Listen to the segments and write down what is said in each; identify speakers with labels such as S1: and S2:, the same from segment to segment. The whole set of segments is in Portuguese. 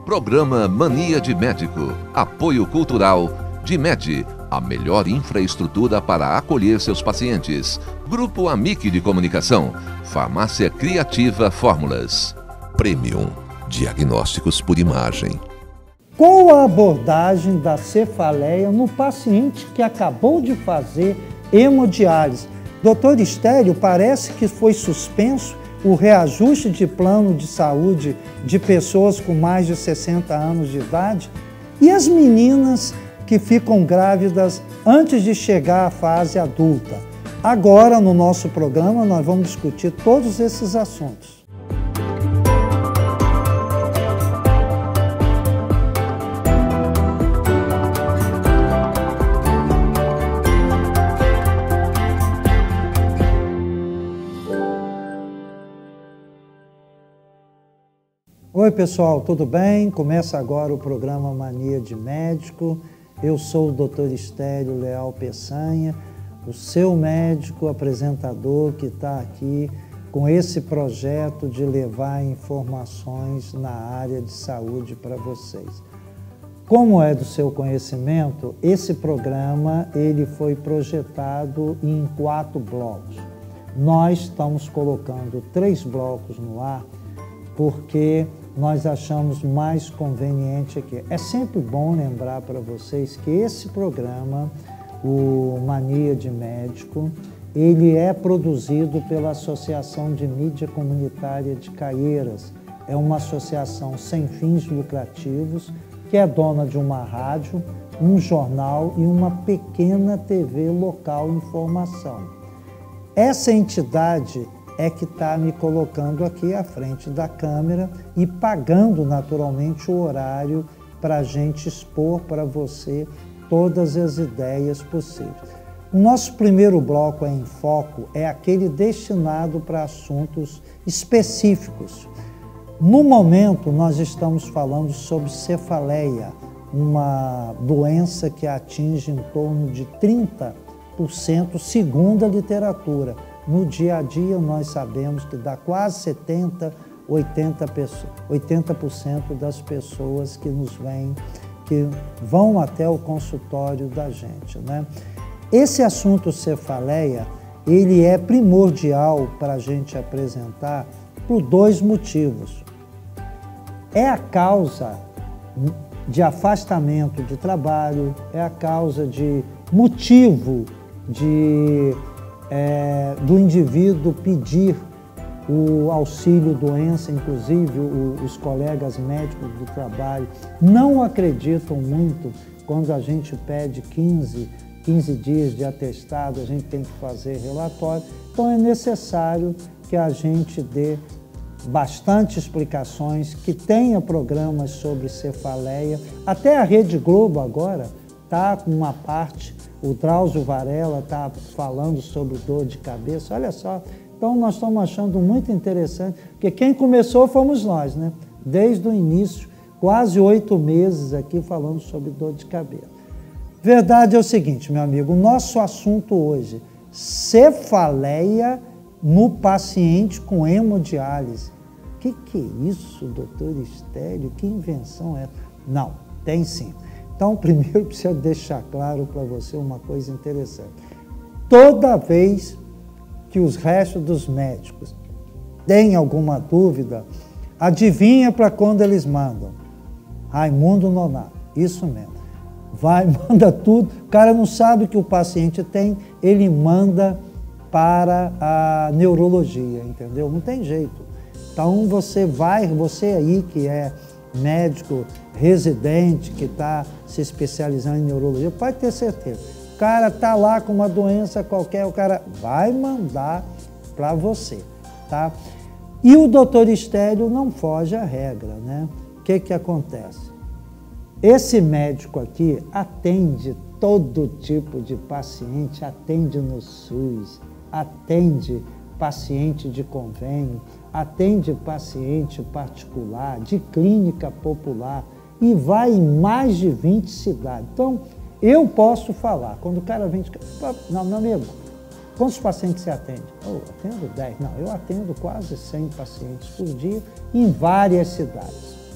S1: Programa Mania de Médico. Apoio cultural Dimed, a melhor infraestrutura para acolher seus pacientes. Grupo Amic de Comunicação. Farmácia Criativa Fórmulas. Premium. Diagnósticos por imagem.
S2: Qual a abordagem da cefaleia no paciente que acabou de fazer hemodiálise? Doutor Estélio, parece que foi suspenso o reajuste de plano de saúde de pessoas com mais de 60 anos de idade? E as meninas que ficam grávidas antes de chegar à fase adulta? Agora, no nosso programa, nós vamos discutir todos esses assuntos. Oi pessoal, tudo bem? Começa agora o programa Mania de Médico. Eu sou o Dr. Estélio Leal Peçanha, o seu médico apresentador que está aqui com esse projeto de levar informações na área de saúde para vocês. Como é do seu conhecimento, esse programa ele foi projetado em 4 blocos. Nós estamos colocando 3 blocos no ar porque nós achamos mais conveniente aqui. É sempre bom lembrar para vocês que esse programa, o Mania de Médico, ele é produzido pela Associação de Mídia Comunitária de Caieiras. É uma associação sem fins lucrativos, que é dona de uma rádio, um jornal e uma pequena TV local em formação. Essa entidade é que está me colocando aqui à frente da câmera e pagando naturalmente o horário para a gente expor para você todas as ideias possíveis. O nosso primeiro bloco em foco é aquele destinado para assuntos específicos. No momento, nós estamos falando sobre cefaleia, uma doença que atinge em torno de 30% segundo a literatura. No dia a dia, nós sabemos que dá quase 70%, 80% das pessoas que nos vêm, que vão até o consultório da gente, né? Esse assunto cefaleia, ele é primordial para a gente apresentar por 2 motivos. É a causa de afastamento de trabalho, é a causa de motivo do indivíduo pedir o auxílio doença, inclusive os colegas médicos do trabalho não acreditam muito quando a gente pede 15 dias de atestado, a gente tem que fazer relatório, então é necessário que a gente dê bastante explicações, que tenha programas sobre cefaleia, até a Rede Globo agora está com uma parte. O Drauzio Varela está falando sobre dor de cabeça, olha só. Então, nós estamos achando muito interessante, porque quem começou fomos nós, né? Desde o início, quase 8 meses aqui falando sobre dor de cabeça. Verdade é o seguinte, meu amigo, o nosso assunto hoje, cefaleia no paciente com hemodiálise. Que é isso, doutor Estélio? Que invenção é essa? Não, tem sim. Então, primeiro, preciso deixar claro para você uma coisa interessante. Toda vez que os restos dos médicos têm alguma dúvida, adivinha para quando eles mandam? Raimundo Nonato, isso mesmo. Vai, manda tudo, o cara não sabe o que o paciente tem, ele manda para a neurologia, entendeu? Não tem jeito. Então, você aí que é médico residente, que está se especializando em neurologia, pode ter certeza. O cara está lá com uma doença qualquer, o cara vai mandar para você, tá? E o doutor Estélio não foge à regra, né? O que acontece? Esse médico aqui atende todo tipo de paciente, atende no SUS, atende paciente de convênio, atende paciente particular, de clínica popular e vai em mais de 20 cidades. Então, eu posso falar, quando o cara vem... Não, meu amigo, quantos pacientes você atende? Eu atendo 10. Não, eu atendo quase 100 pacientes por dia em várias cidades.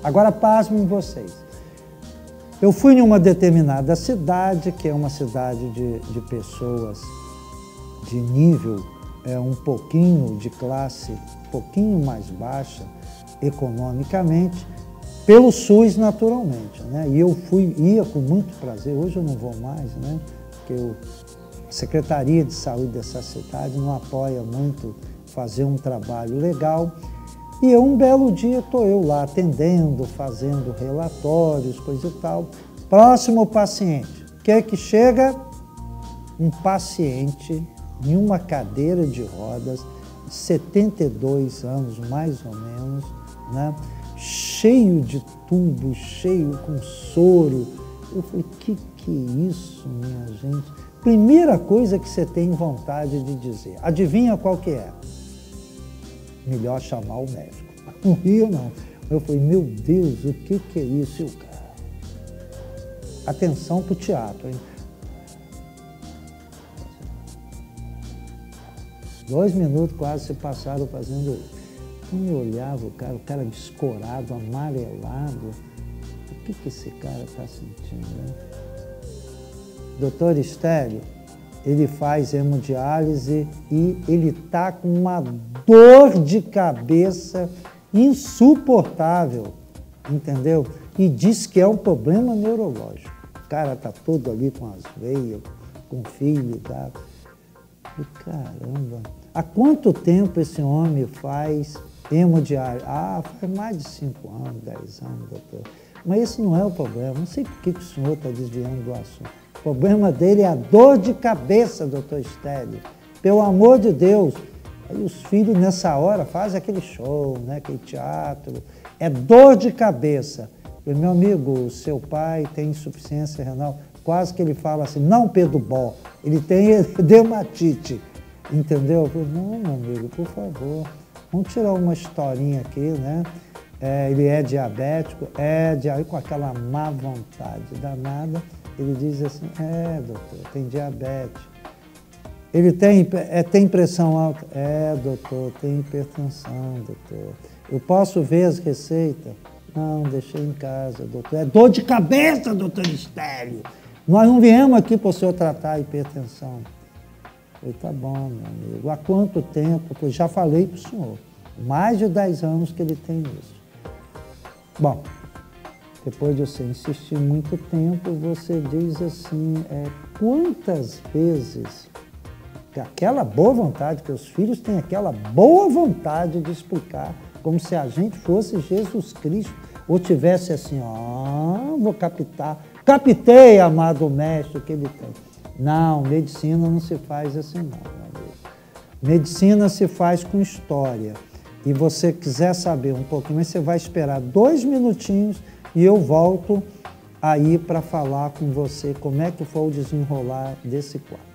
S2: Agora, pasmem vocês. Eu fui em uma determinada cidade, que é uma cidade de pessoas de nível um pouquinho de classe, um pouquinho mais baixa economicamente, pelo SUS naturalmente, né? E eu ia com muito prazer, hoje eu não vou mais, né? Porque a Secretaria de Saúde dessa cidade não apoia muito fazer um trabalho legal. E um belo dia estou eu lá atendendo, fazendo relatórios, coisa e tal. Próximo paciente. O que é que chega? Um paciente em uma cadeira de rodas, de 72 anos mais ou menos, né? Cheio de tubo, cheio com soro. Eu falei, que é isso, minha gente? Primeira coisa que você tem vontade de dizer. Adivinha qual que é? Melhor chamar o médico. Não rio, não. Eu falei, meu Deus, o que é isso? E o cara... Atenção para o teatro, hein? 2 minutos quase se passaram fazendo isso. Quando eu olhava o cara descorado, amarelado, o que esse cara está sentindo, né? Doutor Estélio, ele faz hemodiálise e ele está com uma dor de cabeça insuportável, entendeu? E diz que é um problema neurológico. O cara está todo ali com as veias, com fio, tá? E caramba, há quanto tempo esse homem faz hemodiálise? Ah, faz mais de 5 anos, 10 anos, doutor. Mas esse não é o problema, não sei por que o senhor está desviando do assunto. O problema dele é a dor de cabeça, doutor Estélio. Pelo amor de Deus. Aí os filhos, nessa hora, fazem aquele show, né, aquele teatro. É dor de cabeça. Eu, meu amigo, seu pai tem insuficiência renal. Quase que ele fala assim, não Pedro Bó, ele tem dermatite. Entendeu? Eu falei, não, meu amigo, por favor, vamos tirar uma historinha aqui, né? Ele é diabético, com aquela má vontade danada. Ele diz assim, doutor, tem diabetes. Ele tem pressão alta? Doutor, tem hipertensão, doutor. Eu posso ver as receitas? Não, deixei em casa, doutor. É dor de cabeça, doutor Estélio. Nós não viemos aqui para o senhor tratar a hipertensão. Eu falei, tá bom, meu amigo. Há quanto tempo? Porque eu já falei para o senhor. Mais de 10 anos que ele tem isso. Bom, depois de você insistir muito tempo, você diz assim, quantas vezes aquela boa vontade, que os filhos têm aquela boa vontade de explicar, como se a gente fosse Jesus Cristo, ou tivesse assim, vou captar. Captei, amado mestre, o que ele tem. Não, medicina não se faz assim não, meu amigo. Medicina se faz com história. E você quiser saber um pouquinho, mas você vai esperar 2 minutinhos e eu volto aí para falar com você como é que foi o desenrolar desse quadro.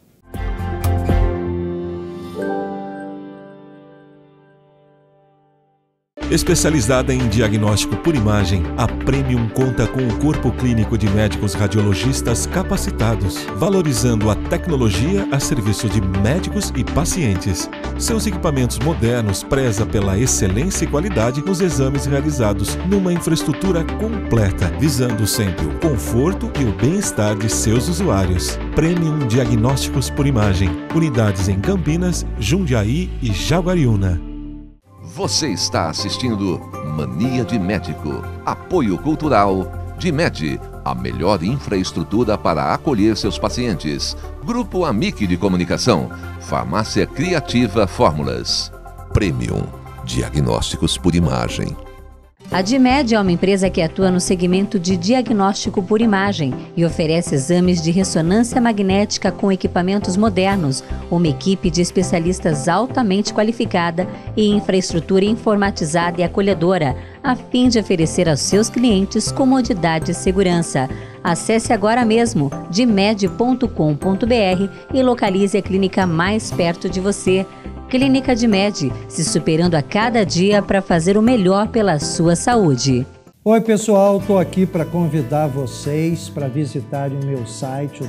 S3: Especializada em diagnóstico por imagem, a Premium conta com um corpo clínico de médicos radiologistas capacitados, valorizando a tecnologia a serviço de médicos e pacientes. Seus equipamentos modernos prezam pela excelência e qualidade nos exames realizados numa infraestrutura completa, visando sempre o conforto e o bem-estar de seus usuários. Premium Diagnósticos por Imagem. Unidades em Campinas, Jundiaí e Jaguariúna.
S1: Você está assistindo Mania de Médico. Apoio cultural DIMED, a melhor infraestrutura para acolher seus pacientes. Grupo Amic de Comunicação. Farmácia Criativa Fórmulas. Premium Diagnósticos por Imagem.
S4: A DIMED é uma empresa que atua no segmento de diagnóstico por imagem e oferece exames de ressonância magnética com equipamentos modernos, uma equipe de especialistas altamente qualificada e infraestrutura informatizada e acolhedora, a fim de oferecer aos seus clientes comodidade e segurança. Acesse agora mesmo dimed.com.br e localize a clínica mais perto de você. Clínica DIMED, se superando a cada dia para fazer o melhor pela sua saúde.
S2: Oi pessoal, estou aqui para convidar vocês para visitarem o meu site, o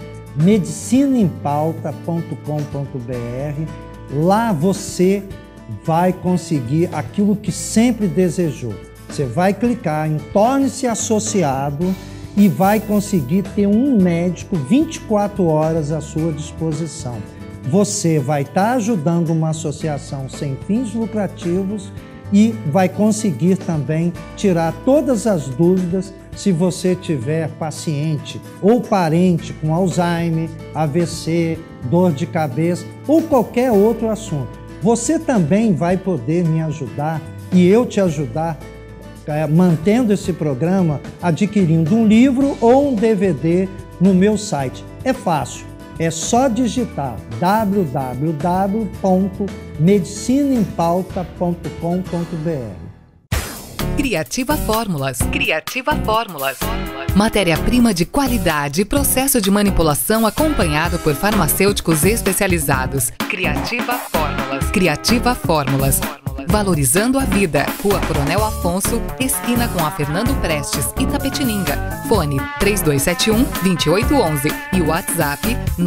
S2: www.medicinaempauta.com.br. Lá você vai conseguir aquilo que sempre desejou. Você vai clicar em torne-se associado e vai conseguir ter um médico 24 horas à sua disposição. Você vai estar ajudando uma associação sem fins lucrativos e vai conseguir também tirar todas as dúvidas se você tiver paciente ou parente com Alzheimer, AVC, dor de cabeça ou qualquer outro assunto. Você também vai poder me ajudar e eu te ajudar mantendo esse programa, adquirindo um livro ou um DVD no meu site. É fácil, é só digitar www.medicinaempauta.com.br.
S5: Criativa Fórmulas. Criativa Fórmulas. Matéria-prima de qualidade e processo de manipulação acompanhado por farmacêuticos especializados. Criativa Fórmulas. Criativa Fórmulas. Valorizando a vida. Rua Coronel Afonso, esquina com a Fernando Prestes, Itapetininga. Fone 3271-2811 e WhatsApp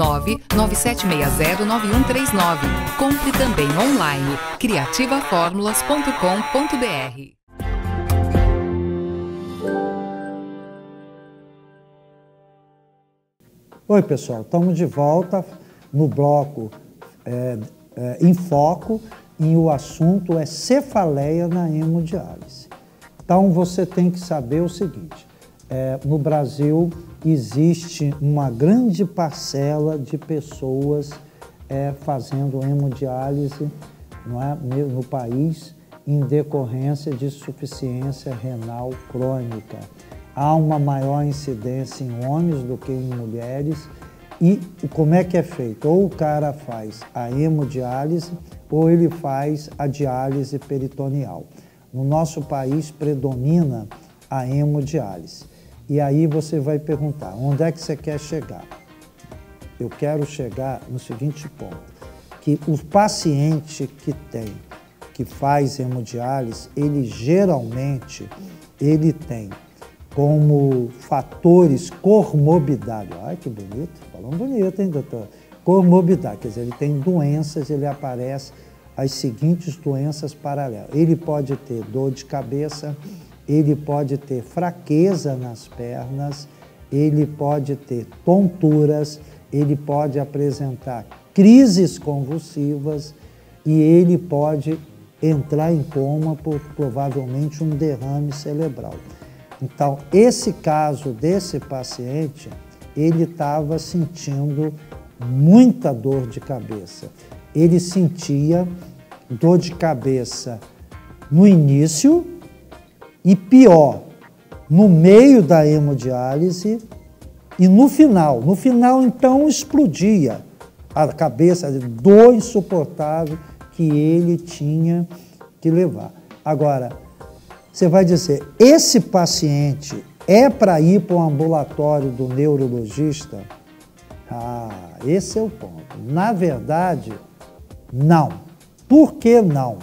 S5: 997609139. Compre também online. criativaformulas.com.br.
S2: Oi, pessoal, estamos de volta no bloco em foco e o assunto é cefaleia na hemodiálise. Então, você tem que saber o seguinte, no Brasil existe uma grande parcela de pessoas fazendo hemodiálise, não é, no país em decorrência de insuficiência renal crônica. Há uma maior incidência em homens do que em mulheres. E como é que é feito? Ou o cara faz a hemodiálise ou ele faz a diálise peritoneal. No nosso país predomina a hemodiálise. E aí você vai perguntar, onde é que você quer chegar? Eu quero chegar no seguinte ponto, que o paciente que faz hemodiálise, ele geralmente tem como fatores comorbidade. Ai, que bonito, falando bonito, hein, doutor? Comorbidade, quer dizer, ele tem doenças, ele aparece as seguintes doenças paralelas. Ele pode ter dor de cabeça, ele pode ter fraqueza nas pernas, ele pode ter tonturas, ele pode apresentar crises convulsivas e ele pode entrar em coma por provavelmente um derrame cerebral. Então, esse caso desse paciente, ele estava sentindo muita dor de cabeça. Ele sentia dor de cabeça no início e pior, no meio da hemodiálise e no final. No final, então, explodia a cabeça, a dor insuportável que ele tinha que levar. Agora, você vai dizer, esse paciente é para ir para o ambulatório do neurologista? Esse é o ponto. Na verdade, não. Por que não?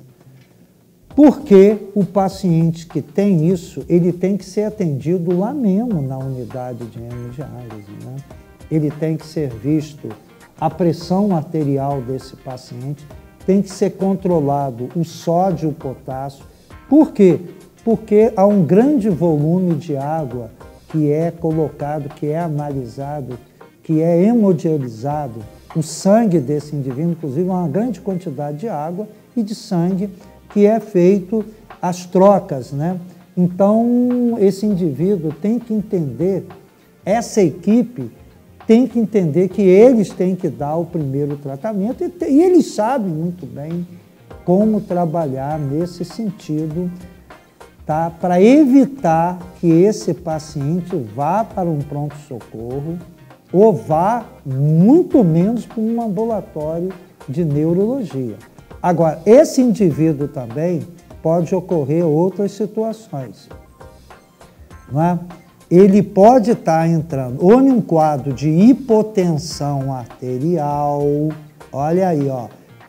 S2: Porque o paciente que tem isso, ele tem que ser atendido lá mesmo na unidade de hemodiálise, né? Ele tem que ser visto a pressão arterial desse paciente, tem que ser controlado o sódio e o potássio. Por quê? Porque há um grande volume de água que é colocado, que é analisado, que é hemodializado. O sangue desse indivíduo, inclusive, é uma grande quantidade de água e de sangue que é feito as trocas, né? Então, esse indivíduo tem que entender, essa equipe tem que entender que eles têm que dar o primeiro tratamento e eles sabem muito bem como trabalhar nesse sentido, tá? Para evitar que esse paciente vá para um pronto-socorro ou vá, muito menos, para um ambulatório de neurologia. Agora, esse indivíduo também pode ocorrer outras situações, não é? Ele pode estar entrando ou em um quadro de hipotensão arterial, olha aí, ó,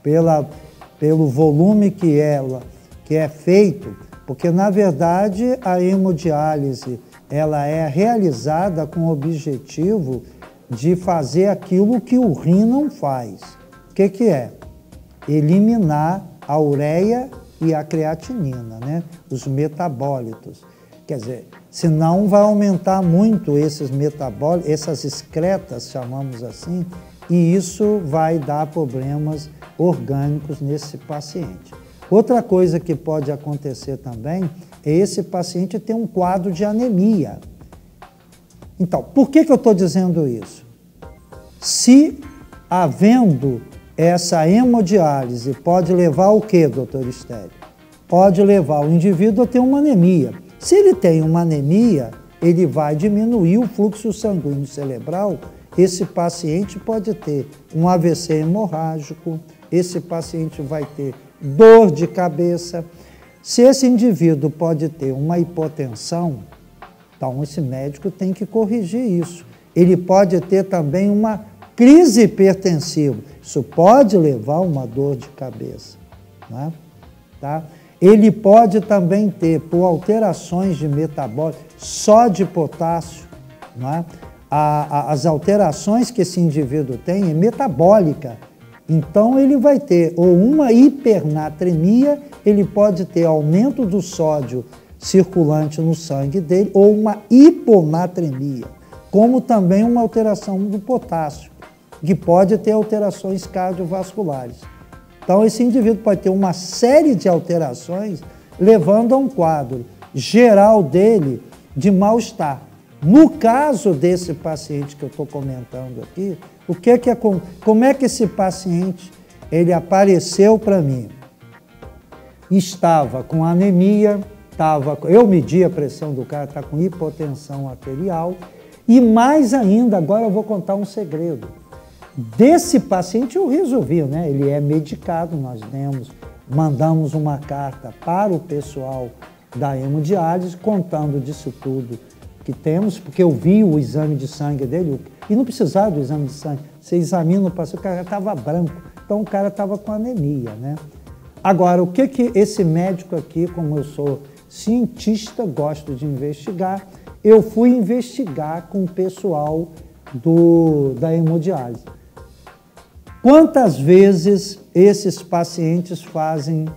S2: pelo volume que é feito, porque, na verdade, a hemodiálise ela é realizada com o objetivo de fazer aquilo que o rim não faz. O que é? Eliminar a ureia e a creatinina, né? Os metabólitos. Quer dizer, senão vai aumentar muito esses metabólitos, essas excretas, chamamos assim, e isso vai dar problemas orgânicos nesse paciente. Outra coisa que pode acontecer também é esse paciente ter um quadro de anemia. Então, por que eu estou dizendo isso? Se havendo essa hemodiálise, pode levar ao quê, doutor Estélio? Pode levar o indivíduo a ter uma anemia. Se ele tem uma anemia, ele vai diminuir o fluxo sanguíneo cerebral. Esse paciente pode ter um AVC hemorrágico, esse paciente vai ter dor de cabeça. Se esse indivíduo pode ter uma hipotensão, então esse médico tem que corrigir isso. Ele pode ter também uma crise hipertensiva. Isso pode levar a uma dor de cabeça, né? Tá? Ele pode também ter, por alterações de metabólico, só de potássio, né? As alterações que esse indivíduo tem é metabólica. Então ele vai ter ou uma hipernatremia, ele pode ter aumento do sódio circulante no sangue dele, ou uma hiponatremia, como também uma alteração do potássio, que pode ter alterações cardiovasculares. Então esse indivíduo pode ter uma série de alterações, levando a um quadro geral dele de mal-estar. No caso desse paciente que eu estou comentando aqui, como é que esse paciente ele apareceu para mim? Estava com anemia, eu medi a pressão do cara, está com hipotensão arterial, e mais ainda, agora eu vou contar um segredo. Desse paciente eu resolvi, né? Ele é medicado, nós mandamos uma carta para o pessoal da hemodiálise, contando disso tudo que temos, porque eu vi o exame de sangue dele, e não precisava do exame de sangue, você examina o paciente, o cara estava branco, então o cara estava com anemia, né? Agora, o que esse médico aqui, como eu sou cientista, gosto de investigar, eu fui investigar com o pessoal da hemodiálise. Quantas vezes esses pacientes fazem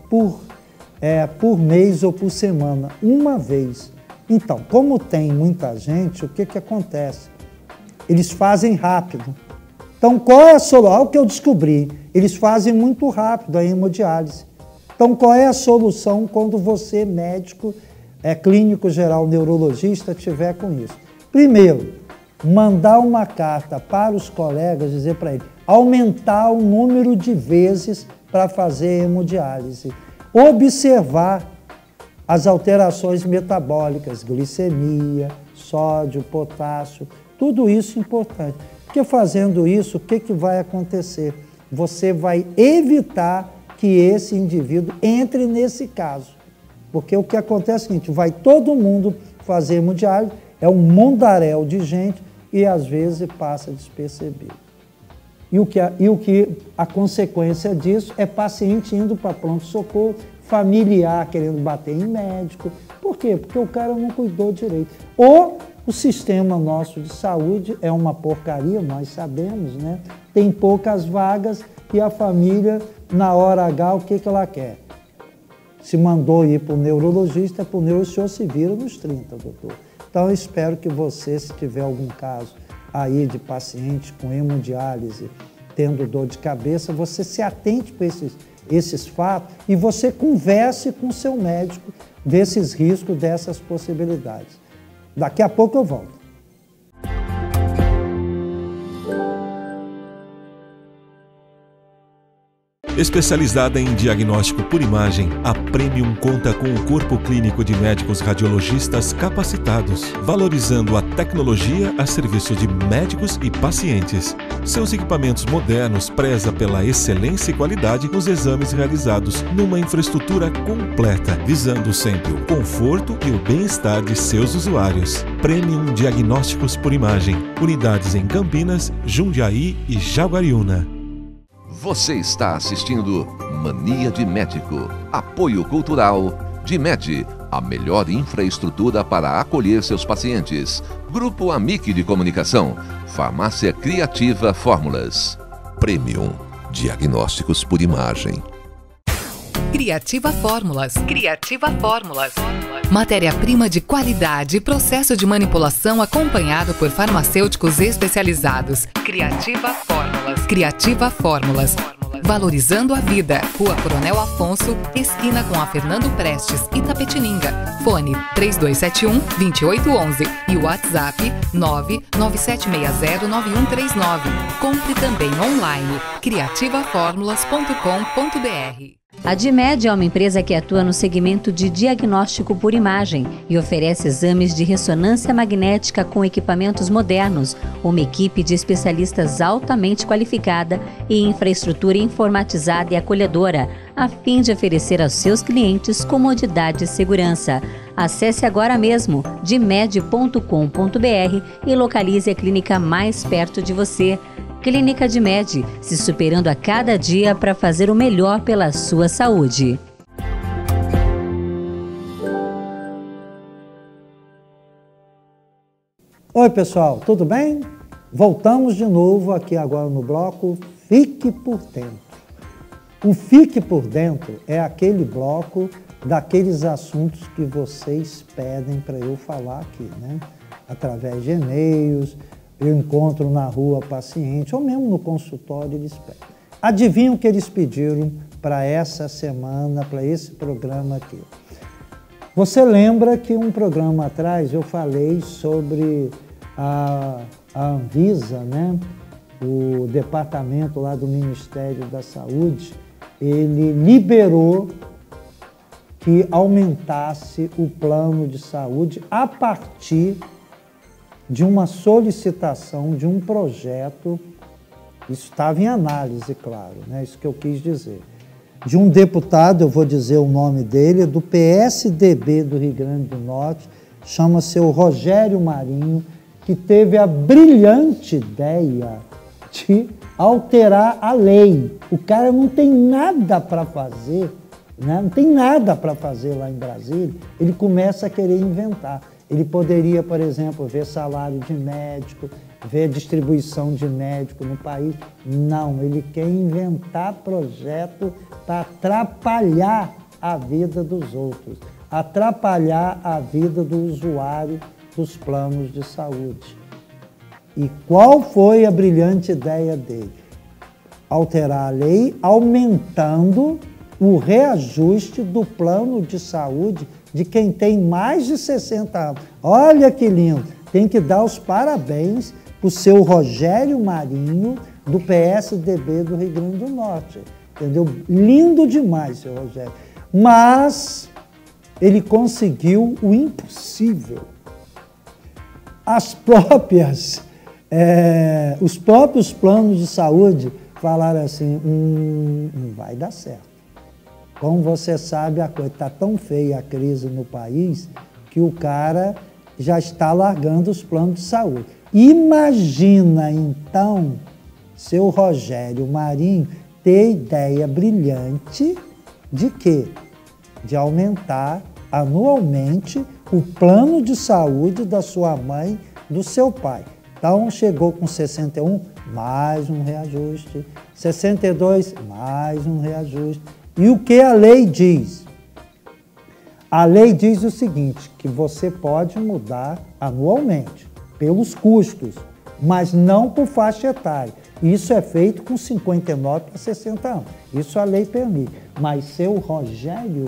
S2: por mês ou por semana? Uma vez. Então, como tem muita gente, o que acontece? Eles fazem rápido. Então, qual é a solução? O que eu descobri? Eles fazem muito rápido a hemodiálise. Então, qual é a solução quando você, médico, clínico geral, neurologista, tiver com isso? Primeiro, mandar uma carta para os colegas, dizer para eles, aumentar o número de vezes para fazer hemodiálise. Observar as alterações metabólicas, glicemia, sódio, potássio, tudo isso é importante. Porque fazendo isso, o que vai acontecer? Você vai evitar que esse indivíduo entre nesse caso. Porque o que acontece é o seguinte, vai todo mundo fazer hemodiálise, é um mundaréu de gente e às vezes passa despercebido. A consequência disso é paciente indo para pronto-socorro, familiar querendo bater em médico. Por quê? Porque o cara não cuidou direito. Ou o sistema nosso de saúde é uma porcaria, nós sabemos, né? Tem poucas vagas e a família, na hora H, o que ela quer? Se mandou ir para o neurologista, para o neurologista, o senhor se vira nos 30, doutor. Então, eu espero que você, se tiver algum caso aí de paciente com hemodiálise, tendo dor de cabeça, você se atente para esses fatos e você converse com o seu médico desses riscos, dessas possibilidades. Daqui a pouco eu volto.
S3: Especializada em diagnóstico por imagem, a Premium conta com um corpo clínico de médicos radiologistas capacitados, valorizando a tecnologia a serviço de médicos e pacientes. Seus equipamentos modernos prezam pela excelência e qualidade nos exames realizados numa infraestrutura completa, visando sempre o conforto e o bem-estar de seus usuários. Premium Diagnósticos por Imagem, unidades em Campinas, Jundiaí e Jaguariúna.
S1: Você está assistindo Mania de Médico. Apoio cultural DIMED, a melhor infraestrutura para acolher seus pacientes. Grupo Amic de Comunicação. Farmácia Criativa Fórmulas. Premium Diagnósticos por Imagem.
S5: Criativa Fórmulas. Criativa Fórmulas. Matéria-prima de qualidade e processo de manipulação acompanhado por farmacêuticos especializados. Criativa Fórmulas. Criativa Fórmulas. Valorizando a vida. Rua Coronel Afonso, esquina com a Fernando Prestes, Itapetininga. Fone 3271-2811 e WhatsApp 997609139. Compre também online. criativaformulas.com.br.
S4: A DIMED é uma empresa que atua no segmento de diagnóstico por imagem e oferece exames de ressonância magnética com equipamentos modernos, uma equipe de especialistas altamente qualificada e infraestrutura informatizada e acolhedora, a fim de oferecer aos seus clientes comodidade e segurança. Acesse agora mesmo dimed.com.br e localize a clínica mais perto de você. Clínica DIMED, se superando a cada dia para fazer o melhor pela sua saúde.
S2: Oi pessoal, tudo bem? Voltamos de novo aqui agora no bloco Fique por Dentro. O Fique por Dentro é aquele bloco daqueles assuntos que vocês pedem para eu falar aqui, né? Através de e-mails, eu encontro na rua paciente, ou mesmo no consultório eles pedem. Adivinham o que eles pediram para essa semana, para esse programa aqui? Você lembra que um programa atrás eu falei sobre a Anvisa, né? O departamento lá do Ministério da Saúde, ele liberou que aumentasse o plano de saúde a partir de uma solicitação de um projeto, isso estava em análise, claro, né? Isso que eu quis dizer, de um deputado, eu vou dizer o nome dele, do PSDB do Rio Grande do Norte, chama-se o Rogério Marinho, que teve a brilhante ideia de alterar a lei. O cara não tem nada para fazer, né? Não tem nada para fazer lá em Brasília, ele começa a querer inventar. Ele poderia, por exemplo, ver salário de médico, ver distribuição de médico no país. Não, ele quer inventar projeto para atrapalhar a vida dos outros, atrapalhar a vida do usuário dos planos de saúde. E qual foi a brilhante ideia dele? Alterar a lei, aumentando o reajuste do plano de saúde de quem tem mais de 60 anos. Olha que lindo! Tem que dar os parabéns para o seu Rogério Marinho, do PSDB do Rio Grande do Norte. Entendeu? Lindo demais, seu Rogério. Mas ele conseguiu o impossível. Os próprios planos de saúde falaram assim, não vai dar certo. Como você sabe, a coisa está tão feia, a crise no país, que o cara já está largando os planos de saúde. Imagina, então, seu Rogério Marinho ter ideia brilhante de quê? De aumentar anualmente o plano de saúde da sua mãe, do seu pai. Então, chegou com 61, mais um reajuste. 62, mais um reajuste. E o que a lei diz? A lei diz o seguinte, que você pode mudar anualmente, pelos custos, mas não por faixa etária. Isso é feito com 59 para 60 anos. Isso a lei permite. Mas seu Rogério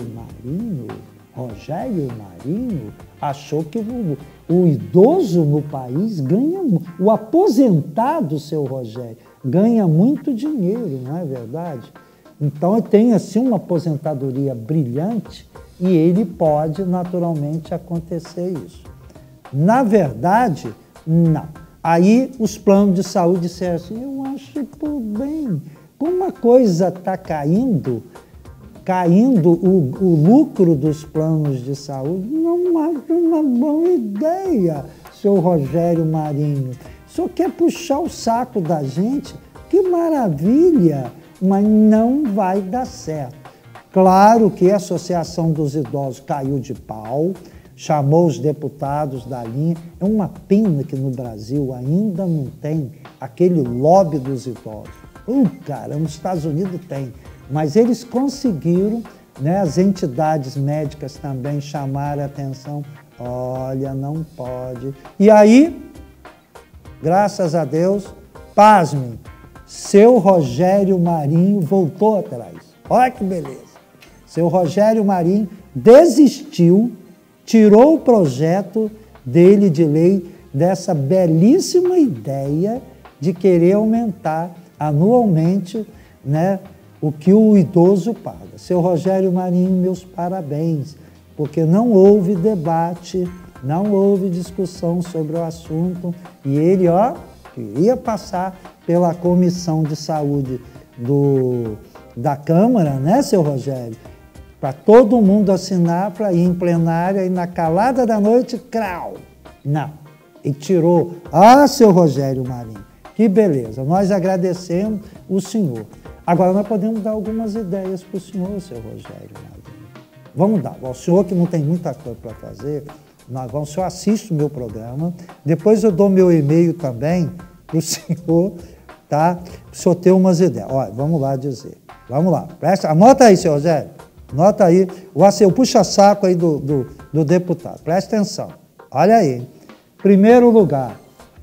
S2: Marinho achou que o idoso no país ganha, o aposentado, seu Rogério, ganha muito dinheiro, não é verdade? Então, tem assim uma aposentadoria brilhante e ele pode naturalmente acontecer isso. Na verdade, não. Aí os planos de saúde disseram assim, eu acho por bem, como a coisa está caindo o lucro dos planos de saúde, não acho uma boa ideia, seu Rogério Marinho. O senhor quer puxar o saco da gente? Que maravilha! Mas não vai dar certo. Claro que a Associação dos Idosos caiu de pau, chamou os deputados da linha. É uma pena que no Brasil ainda não tem aquele lobby dos idosos. Cara, nos Estados Unidos tem. Mas eles conseguiram né, as entidades médicas também chamaram a atenção. Olha, não pode. E aí, graças a Deus, pasmem, seu Rogério Marinho voltou atrás. Olha que beleza. Seu Rogério Marinho desistiu, tirou o projeto dele de lei dessa belíssima ideia de querer aumentar anualmente, né, o que o idoso paga. Seu Rogério Marinho, meus parabéns, porque não houve debate, não houve discussão sobre o assunto e ele, queria passar pela Comissão de Saúde da Câmara, né, seu Rogério? Para todo mundo assinar, para ir em plenária e na calada da noite, crau! Não. E tirou. Seu Rogério Marinho, que beleza. Nós agradecemos o senhor. Agora, nós podemos dar algumas ideias para o senhor, seu Rogério Marinho. Vamos dar. O senhor que não tem muita coisa para fazer, o senhor assiste o meu programa, depois eu dou meu e-mail também para o senhor, tá? Para o senhor ter umas ideias. Olha, vamos lá dizer. Vamos lá. Anota aí, seu Rogério. Anota aí. O puxa-saco aí do deputado. Presta atenção. Olha aí. Primeiro lugar,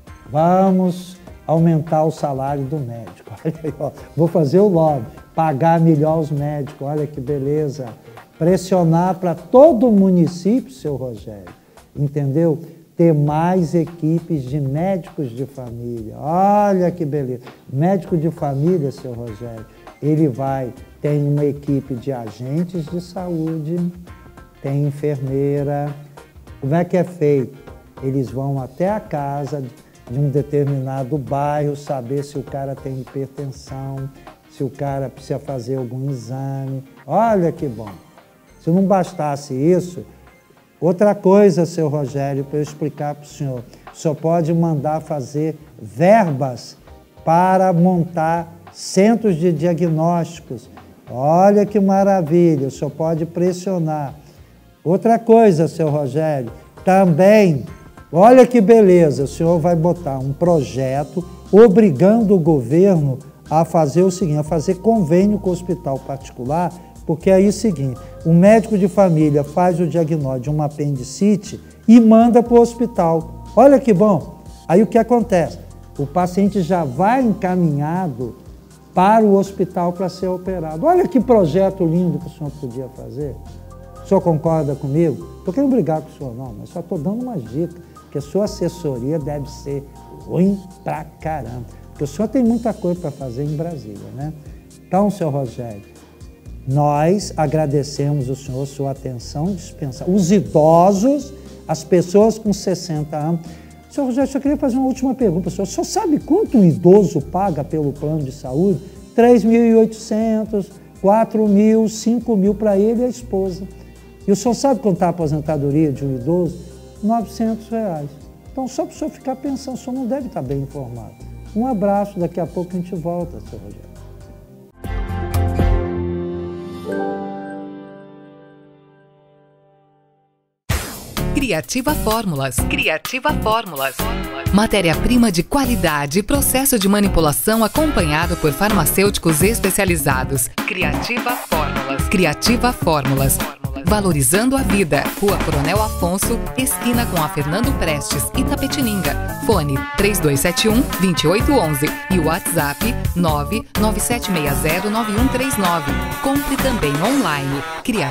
S2: vamos aumentar o salário do médico. Olha aí, vou fazer o lobby, pagar melhor os médicos, olha que beleza. Pressionar para todo o município, seu Rogério, entendeu? Ter mais equipes de médicos de família, olha que beleza. Médico de família, seu Rogério, ele tem uma equipe de agentes de saúde, tem enfermeira. Como é que é feito? Eles vão até a casa de um determinado bairro, saber se o cara tem hipertensão, se o cara precisa fazer algum exame. Olha que bom. Se não bastasse isso, outra coisa, seu Rogério, para eu explicar para o senhor pode mandar fazer verbas para montar centros de diagnósticos. Olha que maravilha, o senhor pode pressionar. Outra coisa, seu Rogério, também... Olha que beleza, o senhor vai botar um projeto obrigando o governo a fazer o seguinte, a fazer convênio com o hospital particular, porque aí é o seguinte, o médico de família faz o diagnóstico de uma apendicite e manda para o hospital. Olha que bom. Aí o que acontece? O paciente já vai encaminhado para o hospital para ser operado. Olha que projeto lindo que o senhor podia fazer. O senhor concorda comigo? Estou querendo brigar com o senhor não, mas só estou dando umas dicas. Que a sua assessoria deve ser ruim pra caramba. Porque o senhor tem muita coisa para fazer em Brasília, né? Então, senhor Rogério, nós agradecemos o senhor, sua atenção dispensada. Os idosos, as pessoas com 60 anos. Senhor Rogério, eu só queria fazer uma última pergunta. O senhor sabe quanto um idoso paga pelo plano de saúde? 3.800, 4.000, 5.000 para ele e a esposa. E o senhor sabe quanto está a aposentadoria de um idoso? R$900. Então, só para o senhor ficar pensando, o senhor não deve estar bem informado. Um abraço, daqui a pouco a gente volta, senhor Rogério.
S5: Criativa Fórmulas. Criativa Fórmulas. Matéria-prima de qualidade e processo de manipulação acompanhado por farmacêuticos especializados. Criativa Fórmulas. Criativa Fórmulas. Valorizando a vida. Rua Coronel Afonso, esquina com a Fernando Prestes, Itapetininga. Fone 3271-2811 e WhatsApp 997609139. Compre também online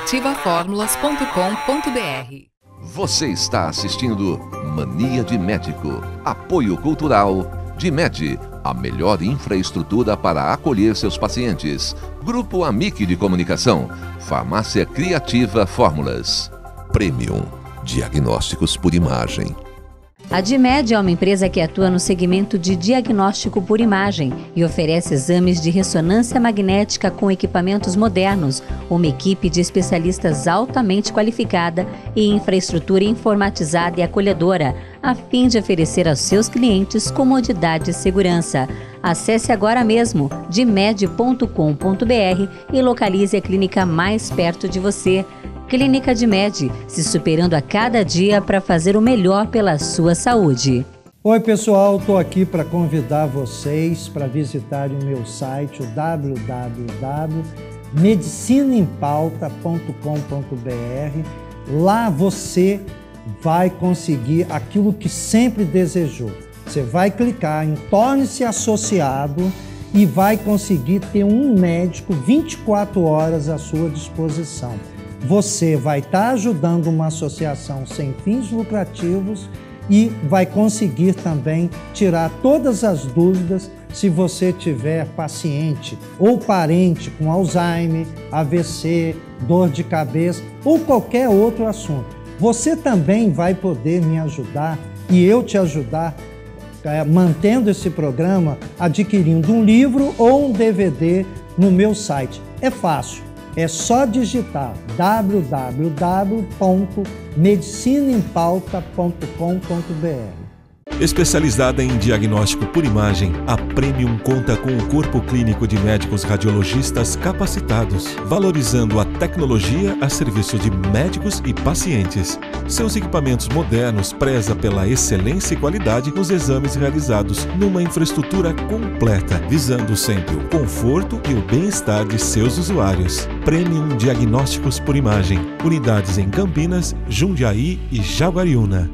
S5: criativaformulas.com.br.
S1: Você está assistindo Mania de Médico. Apoio cultural DIMED, a melhor infraestrutura para acolher seus pacientes. Grupo Amic de Comunicação. Farmácia Criativa Fórmulas. Premium. Diagnósticos por imagem.
S4: A DIMED é uma empresa que atua no segmento de diagnóstico por imagem e oferece exames de ressonância magnética com equipamentos modernos, uma equipe de especialistas altamente qualificada e infraestrutura informatizada e acolhedora, a fim de oferecer aos seus clientes comodidade e segurança. Acesse agora mesmo dimed.com.br e localize a clínica mais perto de você. Clínica DIMED, se superando a cada dia para fazer o melhor pela sua saúde.
S2: Oi pessoal, estou aqui para convidar vocês para visitarem o meu site, o www.dimed.com.br. medicinaempauta.com.br. Lá você vai conseguir aquilo que sempre desejou. Você vai clicar em torne-se associado e vai conseguir ter um médico 24 horas à sua disposição. Você vai estar ajudando uma associação sem fins lucrativos e vai conseguir também tirar todas as dúvidas se você tiver paciente ou parente com Alzheimer, AVC, dor de cabeça ou qualquer outro assunto. Você também vai poder me ajudar e eu te ajudar mantendo esse programa, adquirindo um livro ou um DVD no meu site. É fácil, é só digitar www.medicinaempauta.com.br.
S3: Especializada em diagnóstico por imagem, a Premium conta com um corpo clínico de médicos radiologistas capacitados, valorizando a tecnologia a serviço de médicos e pacientes. Seus equipamentos modernos prezam pela excelência e qualidade nos exames realizados numa infraestrutura completa, visando sempre o conforto e o bem-estar de seus usuários. Premium Diagnósticos por Imagem. Unidades em Campinas, Jundiaí e Jaguariúna.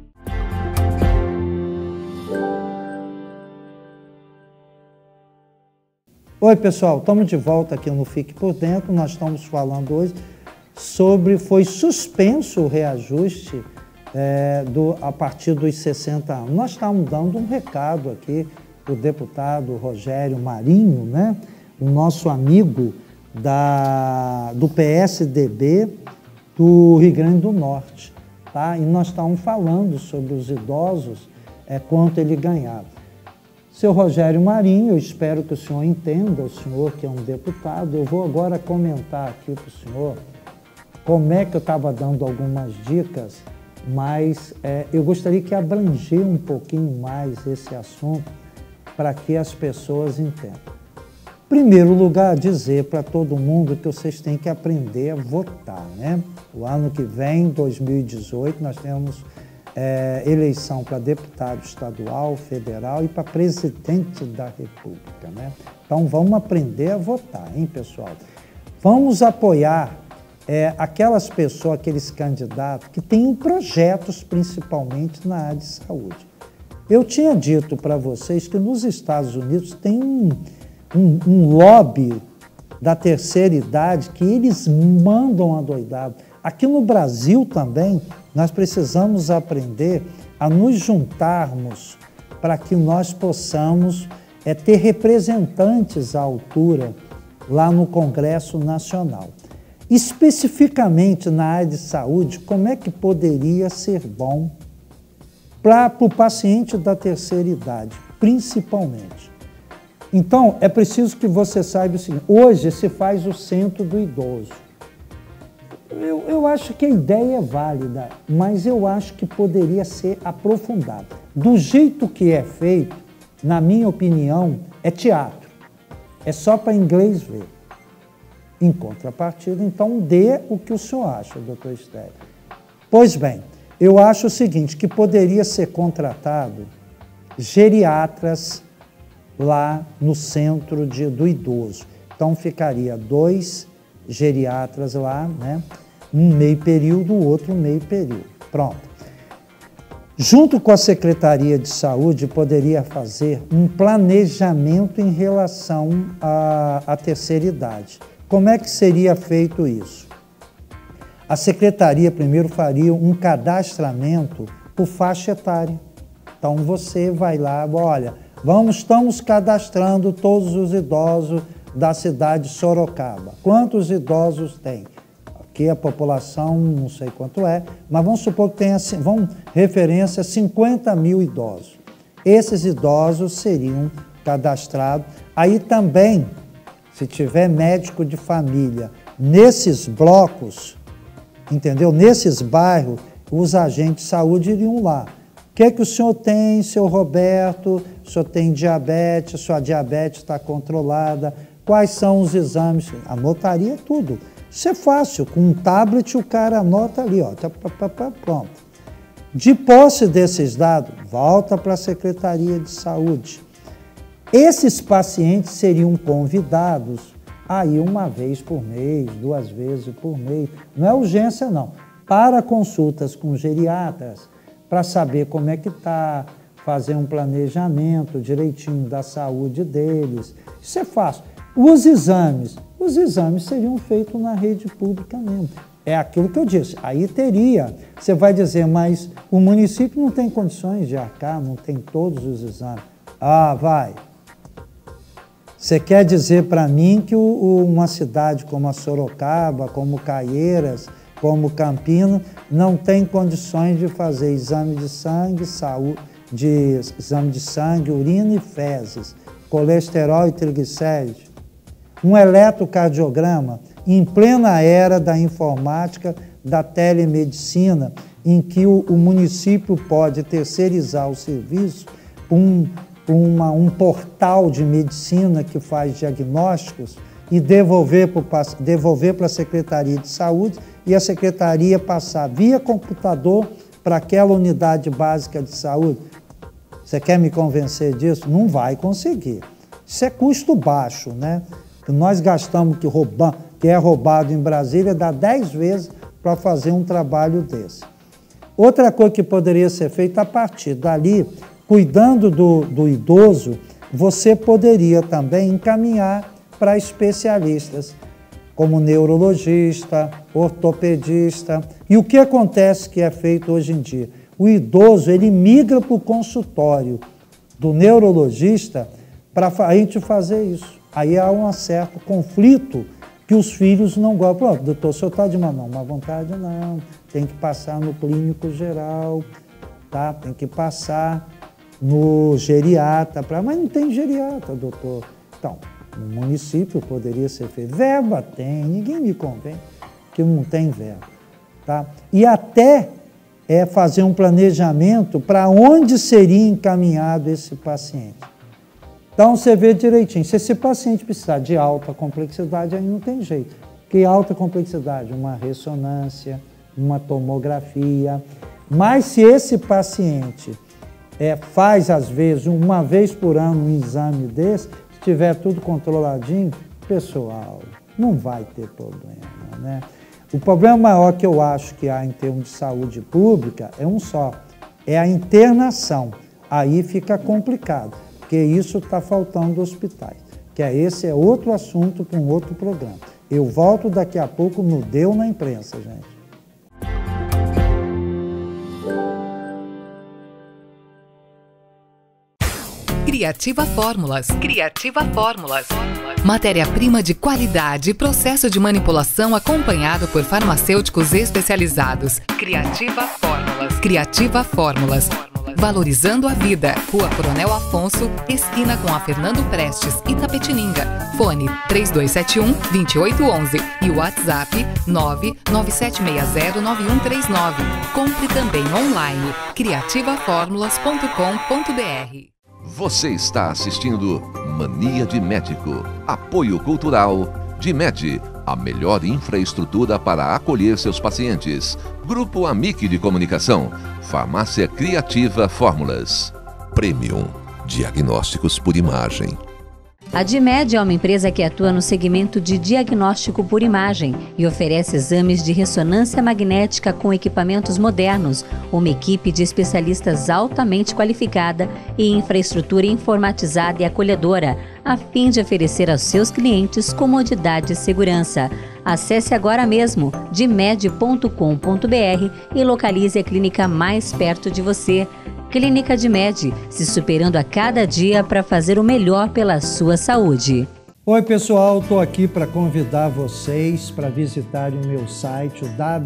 S2: Oi pessoal, estamos de volta aqui no Fique Por Dentro. Nós estamos falando hoje sobre foi suspenso o reajuste a partir dos 60 anos. Nós estamos dando um recado aqui para o deputado Rogério Marinho, né? O nosso amigo do PSDB do Rio Grande do Norte. Tá? E nós estamos falando sobre os idosos, quanto ele ganhava. Seu Rogério Marinho, eu espero que o senhor entenda, o senhor que é um deputado, eu vou agora comentar aqui para o senhor como é que eu estava dando algumas dicas, mas eu gostaria que abranger um pouquinho mais esse assunto para que as pessoas entendam. Em primeiro lugar, dizer para todo mundo que vocês têm que aprender a votar, né? O ano que vem, 2018, nós temos eleição para deputado estadual, federal e para presidente da República, né? Então vamos aprender a votar, hein, pessoal? Vamos apoiar aquelas pessoas, aqueles candidatos que têm projetos principalmente na área de saúde. Eu tinha dito para vocês que nos Estados Unidos tem um lobby da terceira idade que eles mandam adoidado. Aqui no Brasil também, nós precisamos aprender a nos juntarmos para que nós possamos ter representantes à altura lá no Congresso Nacional. Especificamente na área de saúde, como é que poderia ser bom para o paciente da terceira idade, principalmente? Então, é preciso que você saiba o seguinte, hoje se faz o centro do idoso. Eu acho que a ideia é válida, mas eu acho que poderia ser aprofundada. Do jeito que é feito, na minha opinião, é teatro. É só para inglês ver. Em contrapartida, então, dê o que o senhor acha, doutor Estélio. Pois bem, eu acho o seguinte, que poderia ser contratado geriatras lá no centro do idoso. Então, ficaria 2 geriatras lá, né? Um meio período, o outro meio período. Pronto. Junto com a Secretaria de Saúde, poderia fazer um planejamento em relação à terceira idade. Como é que seria feito isso? A Secretaria primeiro faria um cadastramento por faixa etária. Então você vai lá, olha, estamos cadastrando todos os idosos da cidade de Sorocaba. Quantos idosos tem? Aqui a população, não sei quanto é, mas vamos supor que tenha, referência 50 mil idosos. Esses idosos seriam cadastrados. Aí também, se tiver médico de família, nesses blocos, entendeu? Nesses bairros, os agentes de saúde iriam lá. O que é que o senhor tem, seu Roberto? O senhor tem diabetes, sua diabetes está controlada, quais são os exames? Anotaria tudo. Isso é fácil, com um tablet o cara anota ali, ó, pronto. De posse desses dados, volta para a Secretaria de Saúde. Esses pacientes seriam convidados aí uma vez por mês, 2 vezes por mês. Não é urgência, não. Para consultas com geriatras, para saber como é que está, fazer um planejamento direitinho da saúde deles. Isso é fácil. Os exames seriam feitos na rede pública mesmo. É aquilo que eu disse, aí teria. Você vai dizer, mas o município não tem condições de arcar, não tem todos os exames. Ah, vai. Você quer dizer para mim que uma cidade como a Sorocaba, como Caieiras, como Campinas, não tem condições de fazer exame de sangue, exame de sangue, urina e fezes, colesterol e triglicérides, um eletrocardiograma, em plena era da informática, da telemedicina, em que o município pode terceirizar o serviço, um portal de medicina que faz diagnósticos e devolver para a Secretaria de Saúde e a Secretaria passar via computador para aquela unidade básica de saúde. Você quer me convencer disso? Não vai conseguir. Isso é custo baixo, né? Nós gastamos que é roubado em Brasília, dá 10 vezes para fazer um trabalho desse. Outra coisa que poderia ser feita a partir dali, cuidando do idoso, você poderia também encaminhar para especialistas, como neurologista, ortopedista. E o que acontece que é feito hoje em dia? O idoso, ele migra para o consultório do neurologista para a gente fazer isso. Aí há um certo conflito que os filhos não gostam. Pô, doutor, o senhor está de má vontade? Não, tem que passar no clínico geral, tá? Tem que passar no geriatra, mas não tem geriatra, doutor. Então, no município poderia ser feito. Verba tem, ninguém me convence que não tem verba, tá? E até fazer um planejamento para onde seria encaminhado esse paciente. Então, você vê direitinho, se esse paciente precisar de alta complexidade, aí não tem jeito. Que alta complexidade? Uma ressonância, uma tomografia. Mas se esse paciente faz, às vezes, uma vez por ano um exame desse, se tiver tudo controladinho, pessoal, não vai ter problema, né? O problema maior que eu acho que há em termos de saúde pública é um só, é a internação. Aí fica complicado, porque isso está faltando hospitais, que esse é outro assunto para um outro programa. Eu volto daqui a pouco no Deu na Imprensa, gente.
S5: Criativa Fórmulas. Criativa Fórmulas. Matéria-prima de qualidade e processo de manipulação acompanhado por farmacêuticos especializados. Criativa Fórmulas. Criativa Fórmulas. Valorizando a vida. Rua Coronel Afonso, esquina com a Fernando Prestes, Itapetininga. Fone 3271-2811 e WhatsApp 997609139. Compre também online. criativaformulas.com.br.
S1: Você está assistindo Mania de Médico. Apoio Cultural DIMED, a melhor infraestrutura para acolher seus pacientes. Grupo Amic de Comunicação. Farmácia Criativa Fórmulas. Premium. Diagnósticos por imagem.
S4: A DIMED é uma empresa que atua no segmento de diagnóstico por imagem e oferece exames de ressonância magnética com equipamentos modernos, uma equipe de especialistas altamente qualificada e infraestrutura informatizada e acolhedora, a fim de oferecer aos seus clientes comodidade e segurança. Acesse agora mesmo dimed.com.br e localize a clínica mais perto de você. Clínica DIMED, se superando a cada dia para fazer o melhor pela sua saúde.
S2: Oi pessoal, estou aqui para convidar vocês para visitarem o meu site, o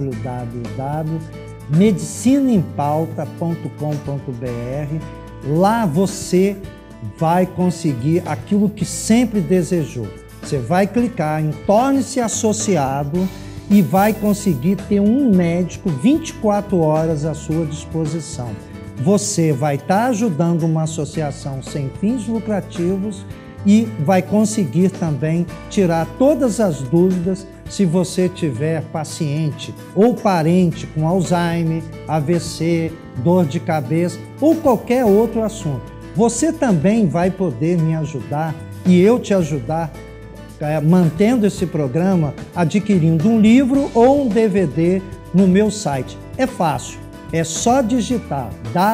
S2: www.medicinaempauta.com.br. Lá você vai conseguir aquilo que sempre desejou. Você vai clicar em Torne-se Associado e vai conseguir ter um médico 24 horas à sua disposição. Você vai estar ajudando uma associação sem fins lucrativos e vai conseguir também tirar todas as dúvidas se você tiver paciente ou parente com Alzheimer, AVC, dor de cabeça ou qualquer outro assunto. Você também vai poder me ajudar e eu te ajudar mantendo esse programa, adquirindo um livro ou um DVD no meu site. É fácil, é só digitar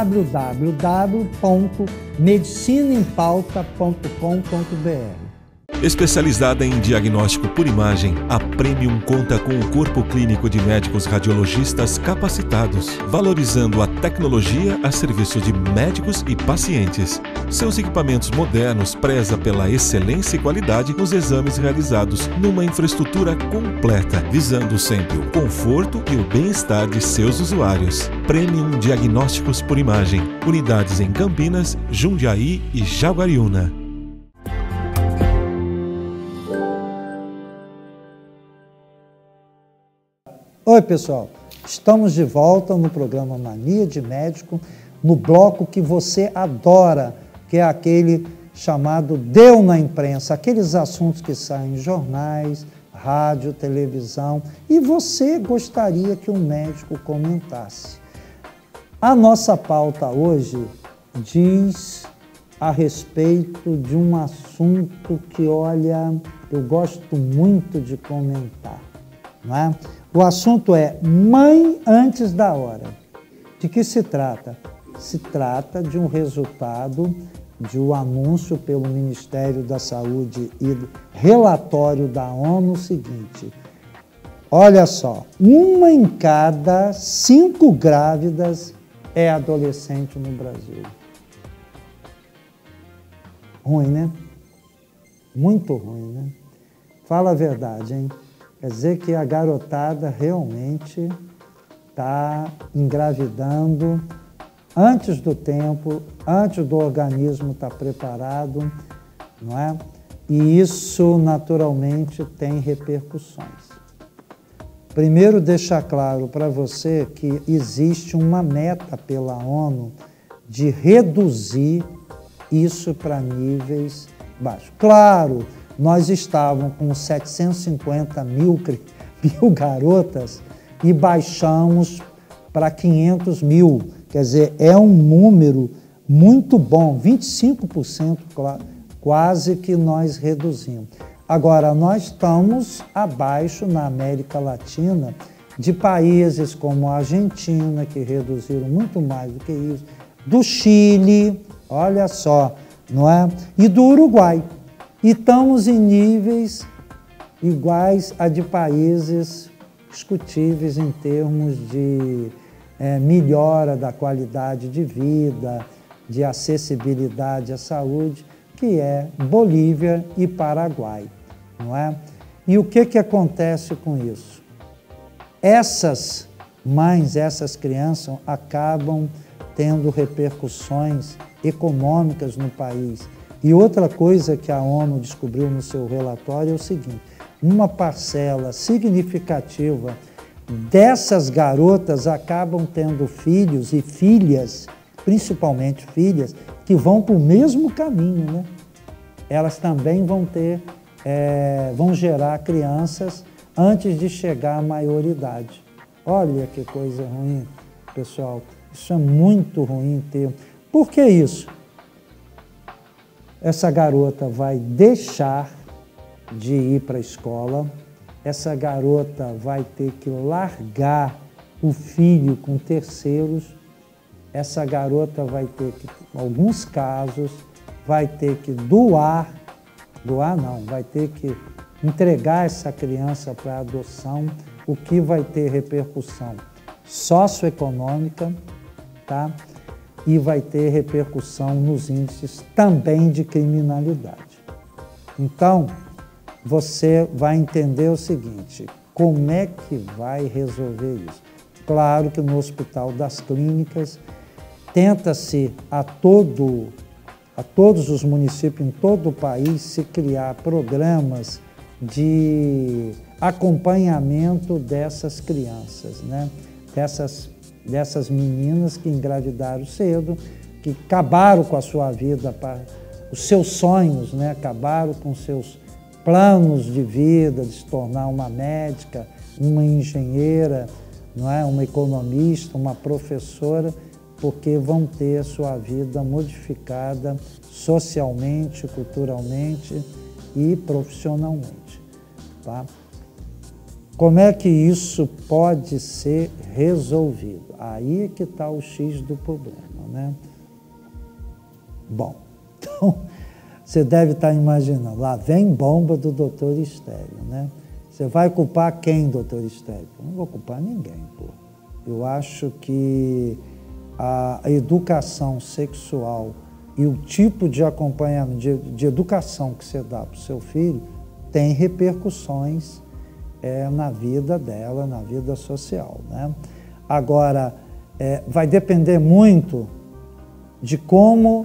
S2: www.medicinaempauta.com.br.
S3: Especializada em diagnóstico por imagem, a Premium conta com um corpo clínico de médicos radiologistas capacitados, valorizando a tecnologia a serviço de médicos e pacientes. Seus equipamentos modernos prezam pela excelência e qualidade nos exames realizados numa infraestrutura completa, visando sempre o conforto e o bem-estar de seus usuários. Premium Diagnósticos por Imagem. Unidades em Campinas, Jundiaí e Jaguariúna.
S2: Oi, pessoal. Estamos de volta no programa Mania de Médico, no bloco que você adora, que é aquele chamado Deu na Imprensa, aqueles assuntos que saem em jornais, rádio, televisão, e você gostaria que um médico comentasse. A nossa pauta hoje diz a respeito de um assunto que, olha, eu gosto muito de comentar, não é? O assunto é mãe antes da hora. De que se trata? Se trata de um resultado de um anúncio pelo Ministério da Saúde e relatório da ONU seguinte. Olha só, 1 em cada 5 grávidas é adolescente no Brasil. Ruim, né? Muito ruim, né? Fala a verdade, hein? Quer dizer que a garotada realmente está engravidando antes do tempo, antes do organismo estar preparado, não é? E isso, naturalmente, tem repercussões. Primeiro, deixar claro para você que existe uma meta pela ONU de reduzir isso para níveis baixos. Claro, nós estávamos com 750 mil garotas e baixamos para 500 mil. Quer dizer, é um número muito bom, 25% quase que nós reduzimos. Agora, nós estamos abaixo na América Latina de países como a Argentina, que reduziram muito mais do que isso, do Chile, olha só, não é? E do Uruguai. E estamos em níveis iguais a de países discutíveis em termos de melhora da qualidade de vida, de acessibilidade à saúde, que é Bolívia e Paraguai, não é? E o que acontece com isso? Essas mães, essas crianças acabam tendo repercussões econômicas no país. E outra coisa que a ONU descobriu no seu relatório é o seguinte: uma parcela significativa dessas garotas acabam tendo filhos e filhas, principalmente filhas, que vão para o mesmo caminho, né? Elas também vão gerar crianças antes de chegar à maioridade. Olha que coisa ruim, pessoal. Isso é muito ruim em termos. Por que isso? Essa garota vai deixar de ir para a escola, essa garota vai ter que largar o filho com terceiros, essa garota vai ter que, em alguns casos, vai ter que vai ter que entregar essa criança para adoção, o que vai ter repercussão socioeconômica, tá? E vai ter repercussão nos índices também de criminalidade. Então, você vai entender o seguinte: como é que vai resolver isso? Claro que no Hospital das Clínicas tenta-se a todos os municípios em todo o país se criar programas de acompanhamento dessas crianças, né? Dessas meninas que engravidaram cedo, que acabaram com a sua vida, os seus sonhos, né? Acabaram com seus planos de vida, de se tornar uma médica, uma engenheira, não é? Uma economista, uma professora, porque vão ter a sua vida modificada socialmente, culturalmente e profissionalmente. Tá? Como é que isso pode ser resolvido? Aí é que está o X do problema, né? Bom, então, você deve estar imaginando, lá vem bomba do doutor Estélio, né? Você vai culpar quem, doutor Estélio? Eu não vou culpar ninguém, pô. Eu acho que a educação sexual e o tipo de acompanhamento, de educação que você dá para o seu filho, tem repercussões na vida dela, na vida social, né? Agora, vai depender muito de como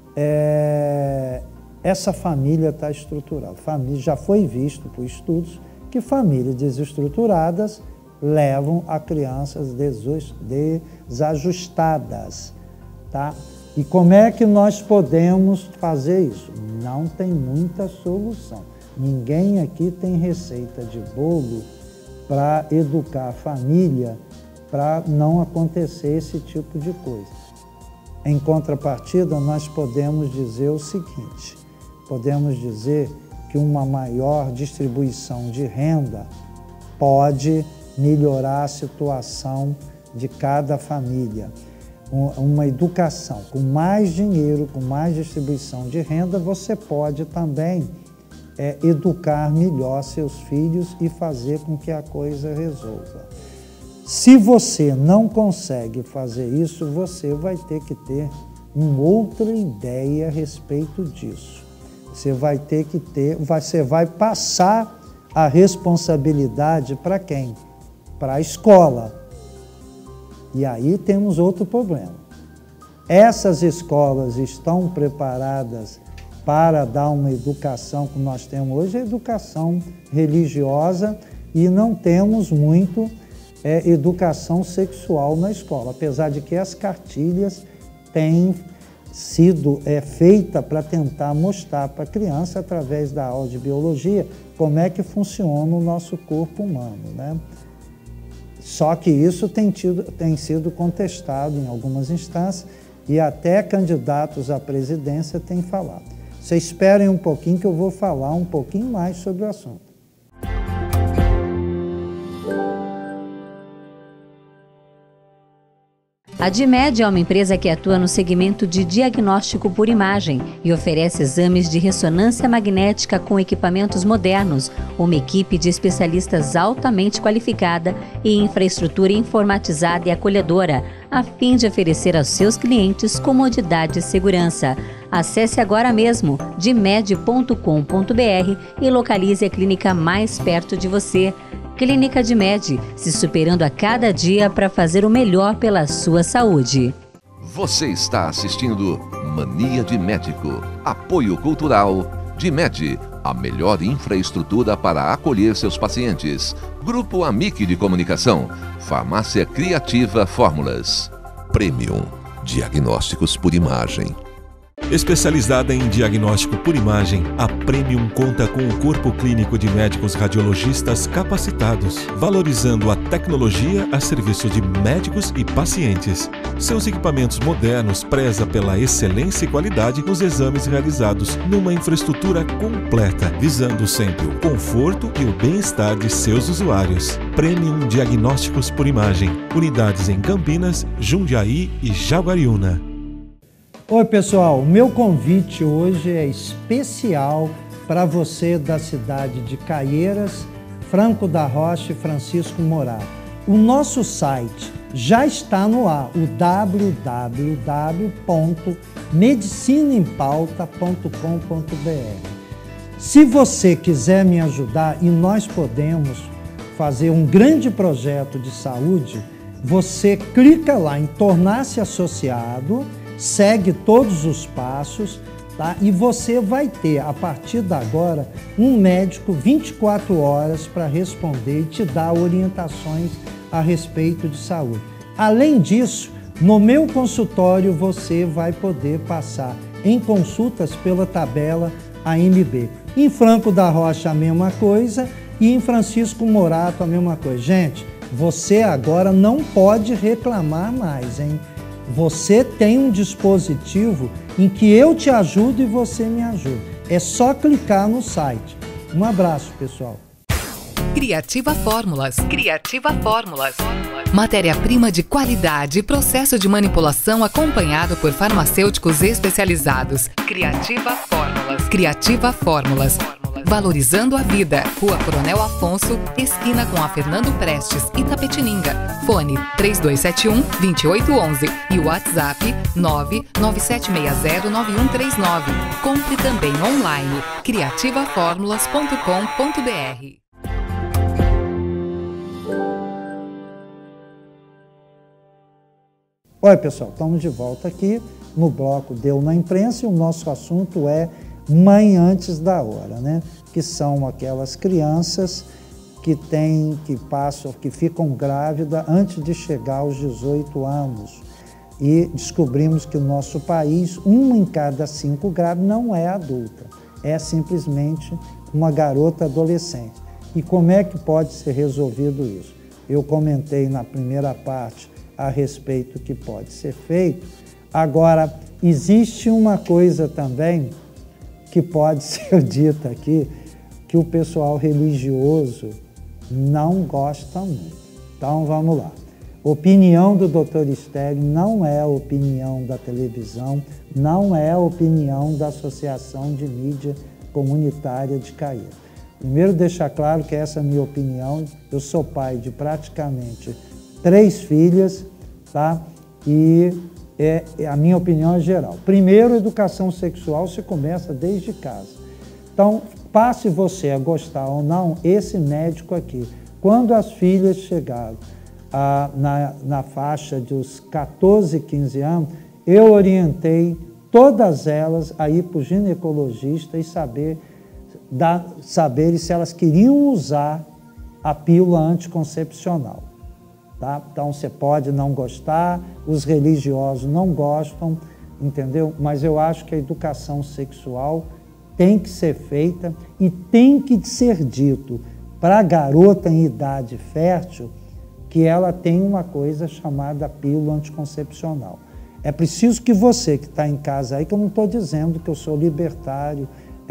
S2: essa família está estruturada. Já foi visto por estudos que famílias desestruturadas levam a crianças desajustadas, tá? E como é que nós podemos fazer isso? Não tem muita solução. Ninguém aqui tem receita de bolo para educar a família, para não acontecer esse tipo de coisa. Em contrapartida, nós podemos dizer o seguinte, podemos dizer que uma maior distribuição de renda pode melhorar a situação de cada família. Uma educação com mais dinheiro, com mais distribuição de renda, você pode também educar melhor seus filhos e fazer com que a coisa resolva. Se você não consegue fazer isso, você vai ter que ter uma outra ideia a respeito disso. Você vai ter que você vai passar a responsabilidade para quem? Para a escola. E aí temos outro problema. Essas escolas estão preparadas para dar uma educação que nós temos hoje, a educação religiosa, e não temos muito educação sexual na escola, apesar de que as cartilhas têm sido feita para tentar mostrar para a criança, através da aula de biologia, como é que funciona o nosso corpo humano, né? Só que isso tem sido contestado em algumas instâncias e até candidatos à presidência têm falado. Vocês esperem um pouquinho que eu vou falar um pouquinho mais sobre o assunto.
S4: A DIMED é uma empresa que atua no segmento de diagnóstico por imagem e oferece exames de ressonância magnética com equipamentos modernos, uma equipe de especialistas altamente qualificada e infraestrutura informatizada e acolhedora, a fim de oferecer aos seus clientes comodidade e segurança. Acesse agora mesmo dimed.com.br e localize a clínica mais perto de você. Clínica DIMED, se superando a cada dia para fazer o melhor pela sua saúde.
S1: Você está assistindo Mania de Médico. Apoio Cultural DIMED, a melhor infraestrutura para acolher seus pacientes. Grupo Amic de Comunicação. Farmácia Criativa Fórmulas. Premium Diagnósticos por Imagem.
S3: Especializada em diagnóstico por imagem, a Premium conta com um corpo clínico de médicos radiologistas capacitados, valorizando a tecnologia a serviço de médicos e pacientes. Seus equipamentos modernos prezam pela excelência e qualidade nos exames realizados numa infraestrutura completa, visando sempre o conforto e o bem-estar de seus usuários. Premium Diagnósticos por Imagem, unidades em Campinas, Jundiaí e Jaguariúna.
S2: Oi pessoal, o meu convite hoje é especial para você da cidade de Caieiras, Franco da Rocha e Francisco Morato. O nosso site já está no ar, o www.medicinaempauta.com.br. Se você quiser me ajudar e nós podemos fazer um grande projeto de saúde, você clica lá em tornar-se associado, segue todos os passos, tá? E você vai ter, a partir de agora, um médico 24 horas para responder e te dar orientações a respeito de saúde. Além disso, no meu consultório você vai poder passar em consultas pela tabela AMB. Em Franco da Rocha a mesma coisa e em Francisco Morato a mesma coisa. Gente, você agora não pode reclamar mais, hein? Você tem um dispositivo em que eu te ajudo e você me ajuda. É só clicar no site. Um abraço, pessoal.
S5: Criativa Fórmulas. Criativa Fórmulas. Matéria-prima de qualidade e processo de manipulação acompanhado por farmacêuticos especializados. Criativa Fórmulas. Criativa Fórmulas. Valorizando a vida. Rua Coronel Afonso, esquina com a Fernando Prestes, Itapetininga. Fone 3271-2811 e WhatsApp 997609139. Compre também online criativaformulas.com.br.
S2: Oi, pessoal, estamos de volta aqui no bloco Deu na Imprensa e o nosso assunto é Mãe Antes da Hora, né? Que são aquelas crianças que ficam grávidas antes de chegar aos 18 anos. E descobrimos que no nosso país, 1 em cada 5 grávidas não é adulta, é simplesmente uma garota adolescente. E como é que pode ser resolvido isso? Eu comentei na primeira parte a respeito que pode ser feito. Agora, existe uma coisa também que pode ser dita aqui, que o pessoal religioso não gosta muito. Então, vamos lá. Opinião do Dr. Estélio não é a opinião da televisão, não é a opinião da Associação de Mídia Comunitária de Caíba. Primeiro, deixar claro que essa é a minha opinião. Eu sou pai de praticamente 3 filhas, tá? E a minha opinião é geral. Primeiro, educação sexual se começa desde casa. Então, passe você a gostar ou não, esse médico aqui, quando as filhas chegaram na faixa dos 14, 15 anos, eu orientei todas elas a ir para o ginecologista e saber se elas queriam usar a pílula anticoncepcional. Tá? Então, você pode não gostar, os religiosos não gostam, entendeu? Mas eu acho que a educação sexual tem que ser feita e tem que ser dito para a garota em idade fértil que ela tem uma coisa chamada pílula anticoncepcional. É preciso que você que está em casa aí, que eu não estou dizendo que eu sou libertário,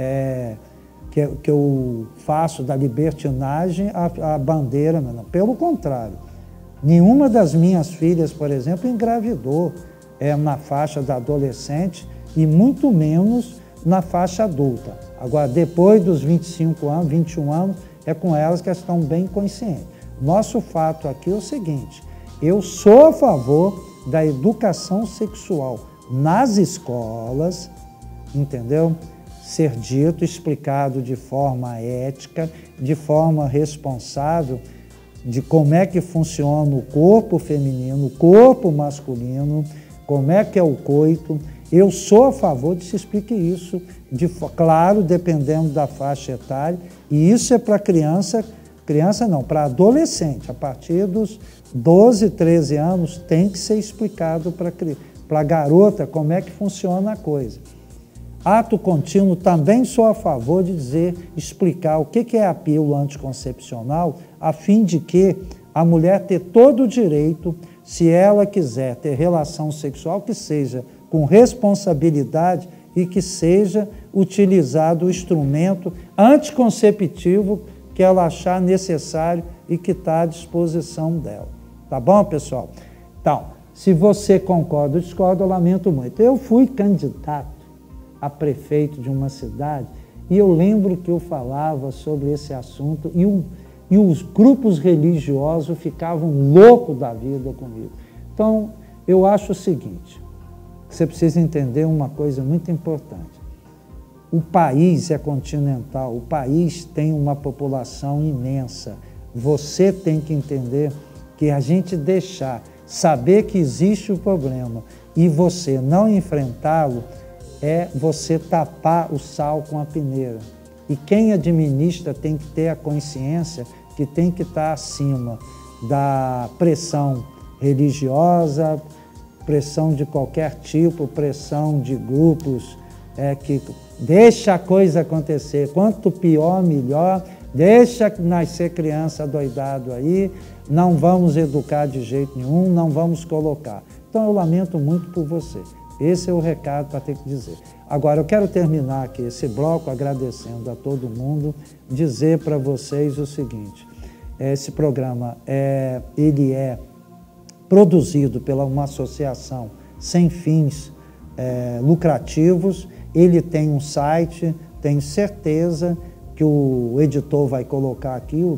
S2: que eu faço da libertinagem a bandeira, não. Pelo contrário. Nenhuma das minhas filhas, por exemplo, engravidou na faixa da adolescente e muito menos na faixa adulta. Agora, depois dos 25 anos, 21 anos, é com elas que elas estão bem conscientes. Nosso fato aqui é o seguinte, eu sou a favor da educação sexual nas escolas, entendeu? Ser dito, explicado de forma ética, de forma responsável, de como é que funciona o corpo feminino, o corpo masculino, como é que é o coito. Eu sou a favor de se explique isso, claro, dependendo da faixa etária, e isso é para criança não, para adolescente, a partir dos 12, 13 anos, tem que ser explicado para a garota como é que funciona a coisa. Ato contínuo, também sou a favor de explicar o que é a pílula anticoncepcional, a fim de que a mulher ter todo o direito, se ela quiser ter relação sexual, que seja com responsabilidade e que seja utilizado o instrumento anticonceptivo que ela achar necessário e que está à disposição dela. Tá bom, pessoal? Então, se você concorda ou discorda, eu lamento muito. Eu fui candidato a prefeito de uma cidade e eu lembro que eu falava sobre esse assunto e os grupos religiosos ficavam loucos da vida comigo. Então, eu acho o seguinte, você precisa entender uma coisa muito importante. O país é continental, o país tem uma população imensa. Você tem que entender que a gente saber que existe o problema e você não enfrentá-lo, é você tapar o sal com a peneira. E quem administra tem que ter a consciência que tem que estar acima da pressão religiosa, pressão de qualquer tipo, pressão de grupos que deixa a coisa acontecer. Quanto pior, melhor. Deixa nascer criança doidado aí, não vamos educar de jeito nenhum, não vamos colocar. Então eu lamento muito por você. Esse é o recado para ter que dizer. Agora, eu quero terminar aqui esse bloco agradecendo a todo mundo, dizer para vocês o seguinte, esse programa ele é produzido pela uma associação sem fins lucrativos, ele tem um site, tenho certeza que o editor vai colocar aqui o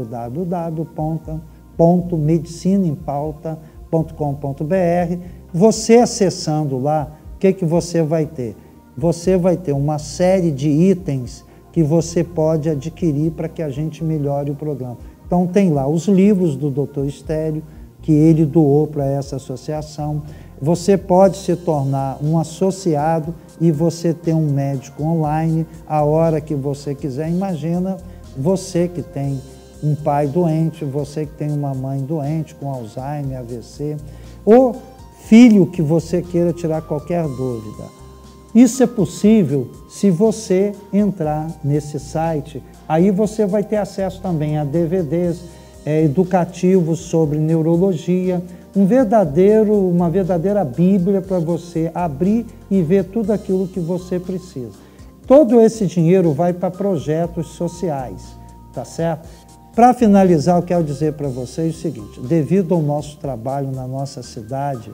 S2: www.medicinaempauta.com.br. Você acessando lá, o que você vai ter? Você vai ter uma série de itens que você pode adquirir para que a gente melhore o programa. Então tem lá os livros do Dr. Estélio, que ele doou para essa associação. Você pode se tornar um associado e você ter um médico online a hora que você quiser. Imagina você que tem um pai doente, você que tem uma mãe doente com Alzheimer, AVC, ou filho que você queira tirar qualquer dúvida. Isso é possível se você entrar nesse site. Aí você vai ter acesso também a DVDs educativos sobre neurologia, uma verdadeira Bíblia para você abrir e ver tudo aquilo que você precisa. Todo esse dinheiro vai para projetos sociais, tá certo? Para finalizar, eu quero dizer para vocês o seguinte, devido ao nosso trabalho na nossa cidade,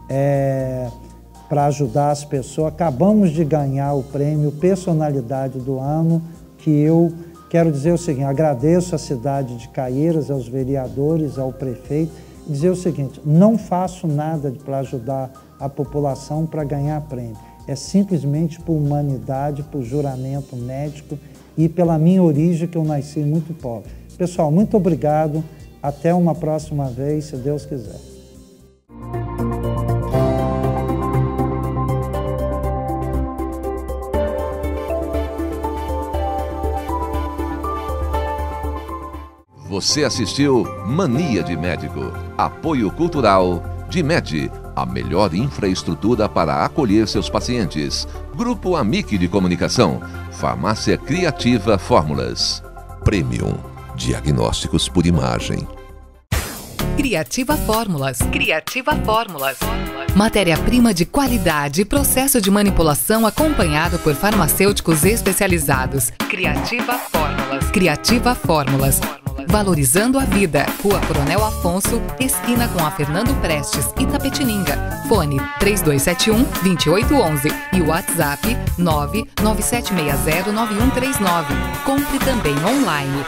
S2: para ajudar as pessoas, acabamos de ganhar o prêmio Personalidade do Ano, que eu quero dizer o seguinte, agradeço à cidade de Caieiras, aos vereadores, ao prefeito, dizer o seguinte, não faço nada para ajudar a população para ganhar prêmio. É simplesmente por humanidade, por juramento médico e pela minha origem, que eu nasci muito pobre. Pessoal, muito obrigado. Até uma próxima vez, se Deus quiser.
S1: Você assistiu Mania de Médico. Apoio cultural DIMED, a melhor infraestrutura para acolher seus pacientes. Grupo Amic de Comunicação. Farmácia Criativa Fórmulas. Premium. Diagnósticos por imagem.
S5: Criativa Fórmulas. Criativa Fórmulas. Matéria-prima de qualidade e processo de manipulação acompanhado por farmacêuticos especializados. Criativa Fórmulas. Criativa Fórmulas. Valorizando a vida. Rua Coronel Afonso, esquina com a Fernando Prestes, Itapetininga. Fone 3271-2811 e WhatsApp 997609139. Compre também online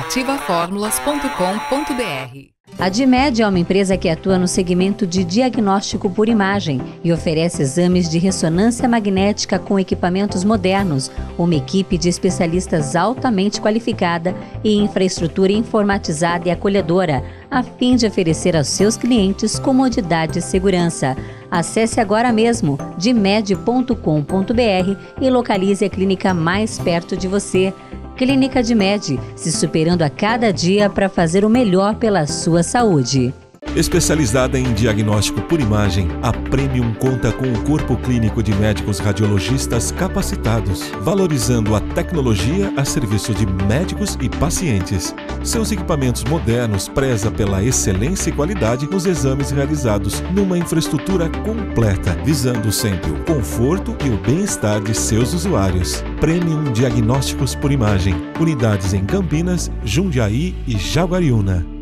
S5: criativaformulas.com.br.
S4: A DIMED é uma empresa que atua no segmento de diagnóstico por imagem e oferece exames de ressonância magnética com equipamentos modernos, uma equipe de especialistas altamente qualificada e infraestrutura informatizada e acolhedora, a fim de oferecer aos seus clientes comodidade e segurança. Acesse agora mesmo dimed.com.br e localize a clínica mais perto de você. Clínica DIMED, se superando a cada dia para fazer o melhor pela sua saúde.
S3: Especializada em diagnóstico por imagem, a Premium conta com um corpo clínico de médicos radiologistas capacitados, valorizando a tecnologia a serviço de médicos e pacientes. Seus equipamentos modernos prezam pela excelência e qualidade nos exames realizados numa infraestrutura completa, visando sempre o conforto e o bem-estar de seus usuários. Premium Diagnósticos por Imagem, unidades em Campinas, Jundiaí e Jaguariúna.